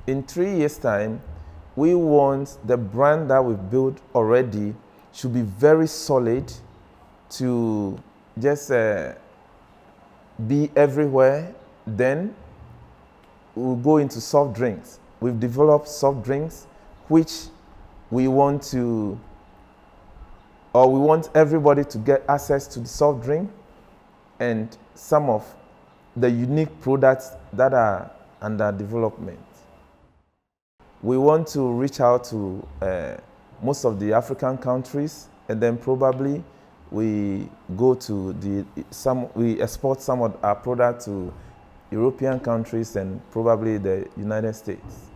in 3 years' time, we want the brand that we've built already should be very solid to just be everywhere. Then we'll go into soft drinks. We've developed soft drinks which we want everybody to get access to the soft drink and some of the unique products that are under development. We want to reach out to most of the African countries, and then probably we export some of our product to European countries and probably the United States.